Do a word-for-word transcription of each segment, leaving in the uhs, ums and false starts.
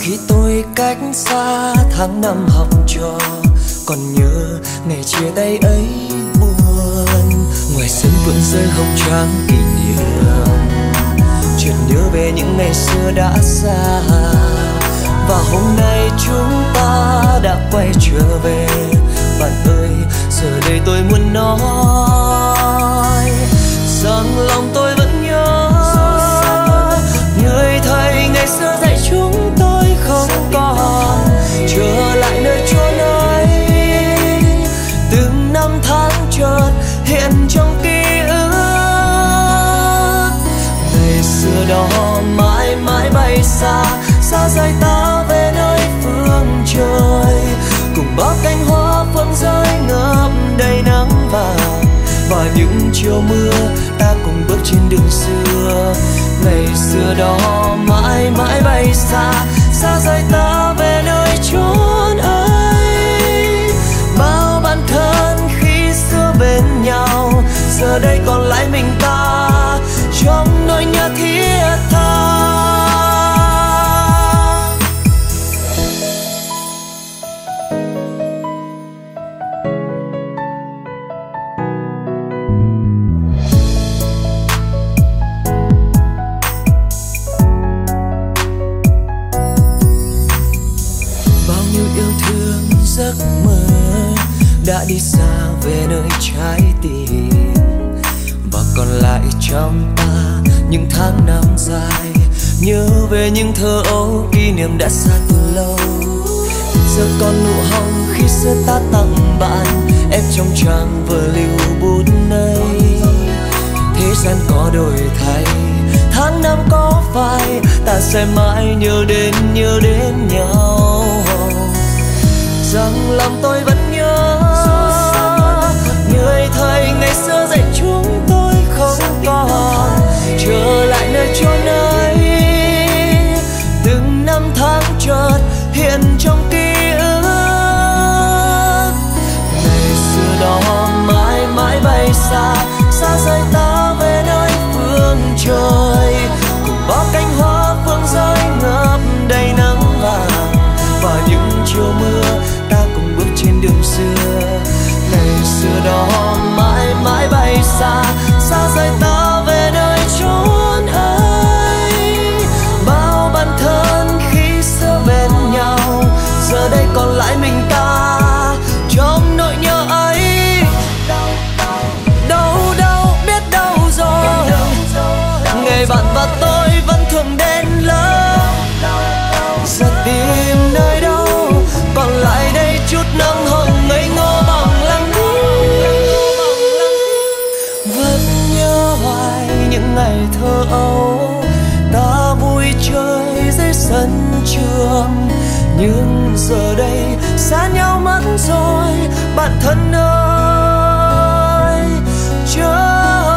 Khi tôi cách xa tháng năm học trò, còn nhớ ngày chia tay ấy buồn. Ngoài sân vườn rơi hồng trắng kỷ niệm, chợt nhớ về những ngày xưa đã xa. Và hôm nay chúng ta đã quay trở về. Bạn ơi, giờ đây tôi muốn nói rằng lòng tôi vẫn nhớ người thầy ngày xưa dạy chúng tôi không còn trở lại nơi chốn ấy. Từng năm tháng chợt hiện trong ký ức, ngày xưa đó mãi mãi bay xa, xa rời ta về nơi phương trời. Cùng bao cánh hoa phượng rơi ngập đầy nắng vàng, và những chiều mưa ta cùng bước trên đường xưa. Ngày xưa đó mãi mãi bay xa, xa rời ta về nơi chốn ấy. Bao bạn thân khi xưa bên nhau, giờ đây còn lại mình ta trong nỗi nhớ thiết tha. Giấc mơ đã đi xa về nơi trái tim, và còn lại trong ta những tháng năm dài. Nhớ về những thơ ấu, kỷ niệm đã xa từ lâu. Giờ còn nụ hồng khi xưa ta tặng bạn, em trong trang vở lưu bút này. Thế gian có đổi thay, tháng năm có phai, ta sẽ mãi nhớ đến nhớ đến nhau. Rằng lòng tôi vẫn nhớ người thầy ngày xưa dạy chúng tôi không còn trở lại nơi chốn ấy. Từng năm tháng chợt hiện trong ký ức, ngày xưa đó mãi mãi bay xa, xa rời ta về nơi phương trời. Cùng bao cánh hoa phương rơi ngập đầy nắng vàng, và những chiều mưa ta cùng bước trên đường xưa. Ngày xưa đó mãi mãi bay xa, xa rời ta về nơi chốn ấy. Bao bạn thân khi xưa bên nhau, giờ đây còn lại mình ta trong nỗi nhớ ấy. Đâu đâu biết đâu rồi, ngày bạn và tôi vẫn thường đến lớp. Giờ tìm nơi đâu còn lại đây chút nắng hồng ngây ngô bằng lăng vẫn nhớ hoài những ngày thơ ấu, ta vui chơi dưới sân trường. Nhưng giờ đây xa nhau mất rồi, bạn thân ơi chớ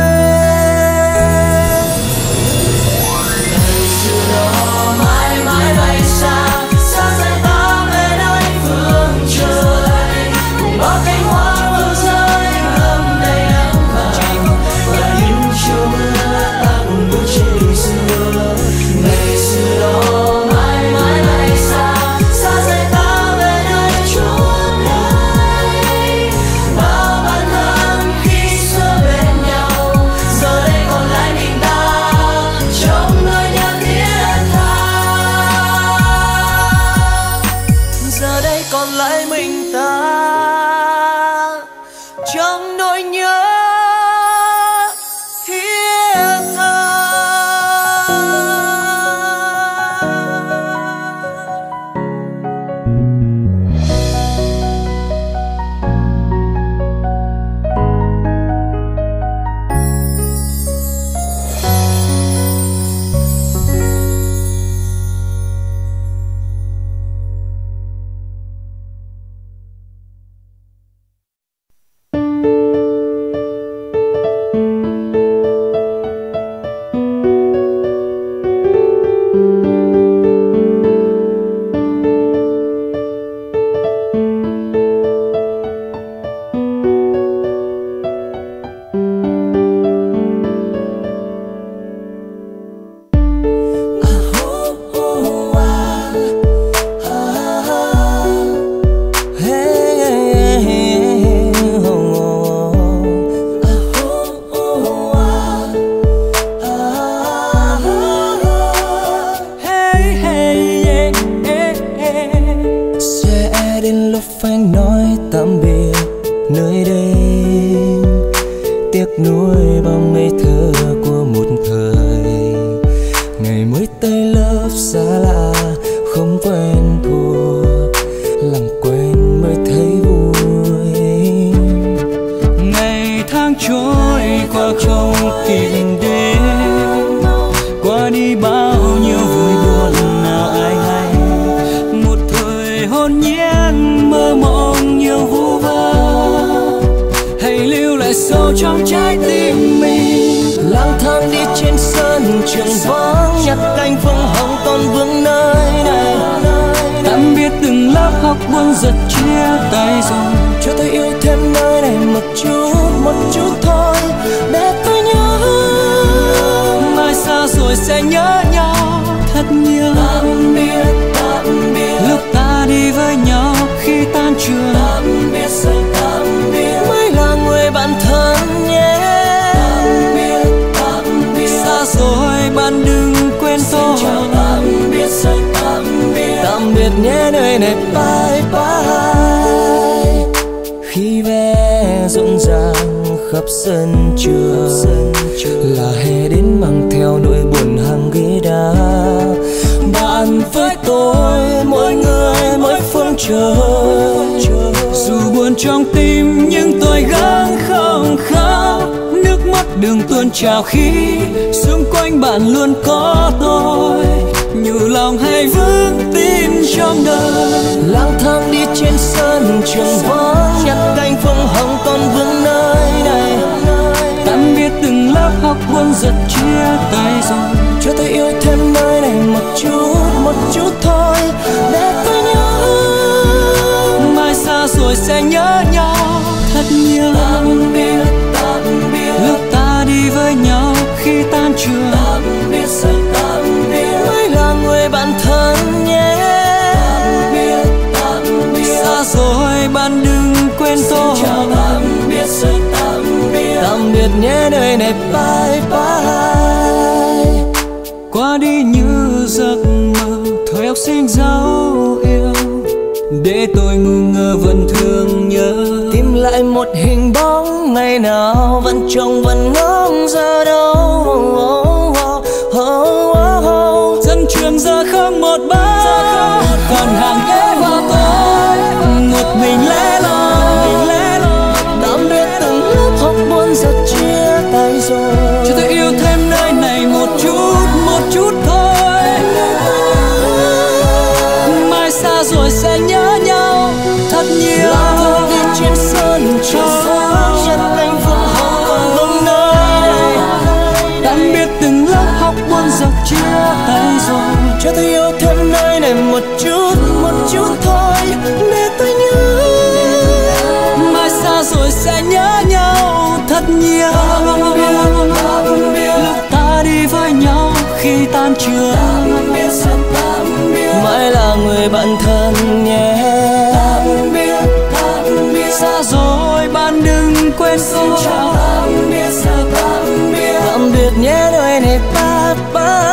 quên. Ngày xưa đó mãi mãi bay xa, xa rời ta về nơi phương trời. Cùng bao cánh hoa phương rơi ngập đầy nắng vàng, và những chiều mưa ta cùng bước trên đường xưa. Ngày xưa đó mãi mãi bay xa, xa rời ta về nơi chốn ấy. Bao bạn thân khi xưa bên nhau, giờ đây còn lại mình ta trong nỗi nhớ thiết tha. Giờ đây còn lại mình ta trong nỗi nhớ thiết tha. đến lúc phải nói tạm biệt nơi đây. Tiếc nuối bao ngây thơ của một thời, ngày mới tới lớp xa lạ không quen thuộc, lặng quên mới thấy vui. Ngày tháng trôi qua không kịp đến, qua đi bao nhiêu vui buồn nào ai hay. Một thời hồn nhiên mơ mộng nhiều vu vơ, hãy lưu lại sâu trong trái tim mình. Lang thang đi trên sân trường vắng, nhặt cánh phương hồng còn vương nơi này. Tạm biệt từng lớp học buồn giật chia tay rồi, cho tôi yêu thêm nơi này một chút, một chút thôi để tôi nhớ. Mai xa rồi sẽ nhớ nhau thật nhiều. Tạm biệt, tạm biệt, lúc ta đi với nhau khi tan trường. Tạm biệt, sẽ tạm biệt, mới là người bạn thân nhé. Tạm biệt, tạm biệt, xa rồi bạn đừng quên tôi. Xin chào tạm biệt, sẽ tạm biệt, tạm biệt nhé nơi này bye bye. Khi vé rộn ràng khắp sân trường, là hè đến mang theo nỗi buồn hàng ghế đá. Bạn với tôi mỗi người mỗi phương trời, dù buồn trong tim nhưng tôi gắng không khóc. Nước mắt đường tuôn trào khi xung quanh bạn luôn có tôi, nhủ lòng hay vững tin trong đời. Lang thang đi trên sân trường vắng, nhặt cánh phương hồng còn vương nơi này. Tạm biệt từng lớp học buồn giật chia tay rồi, cho tôi yêu thêm nơi này một chút, một chút thôi để tôi nhớ. Mai xa rồi sẽ nhớ nhau thật nhiều. Tạm biệt, tạm biệt, lúc ta đi với nhau khi tan trường. Tạm biệt, sẽ tạm biệt, mới là người bạn thân nhé. Tạm biệt, tạm biệt, xa rồi bạn đừng quên tôi. Xin chào tạm biệt, sẽ tạm biệt, tạm biệt nhé nơi này bye bye. Qua đi như giấc mơ thời học sinh dấu yêu, để tôi ngu ngơ vẫn thương nhớ. Tìm lại một hình bóng ngày nào vẫn trông vẫn ngóng giờ đâu. Oh, oh, oh, oh, oh. Dân trường giờ không một bóng, còn hàng ghế hoa tối một mình lẻ loi. Tạm biệt từng lớp học buồn giật chia tay rồi, cho tôi yêu thêm nơi này một chút, một chút thôi. Mai xa rồi sẽ nhớ nhau thật nhiều. Lang thang đi trên sân trường vắng, nhặt cánh phương hồng còn vương nơi này. Tạm biệt từng lớp học buồn giật chia tay rồi, cho tôi yêu thêm nơi này một chút, một chút thôi để tôi nhớ. Mai xa rồi sẽ nhớ nhau thật nhiều. Tạm biệt, tạm biệt, lúc ta đi với nhau khi tan trường. Tạm biệt, sẽ tạm biệt, mãi là người bạn thân nhé. Tạm biệt, tạm biệt, xa rồi bạn đừng quên tôi. Xin chào tạm biệt, sẽ tạm biệt, tạm biệt nhé nơi này bye bye.